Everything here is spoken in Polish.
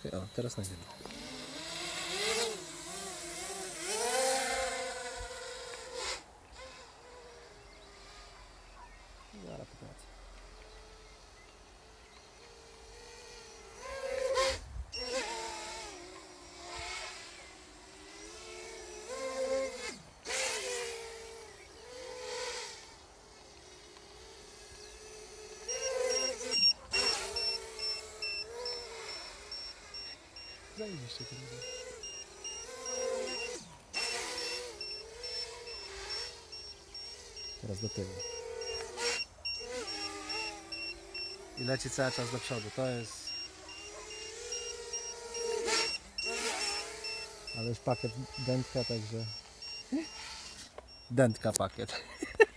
Czekaj, o, teraz nagrywa. Zaraz popracę. Zajebiście to robię. Teraz do tyłu. I leci cały czas do przodu. To jest... Ale już pakiet dętka, także... Dętka pakiet.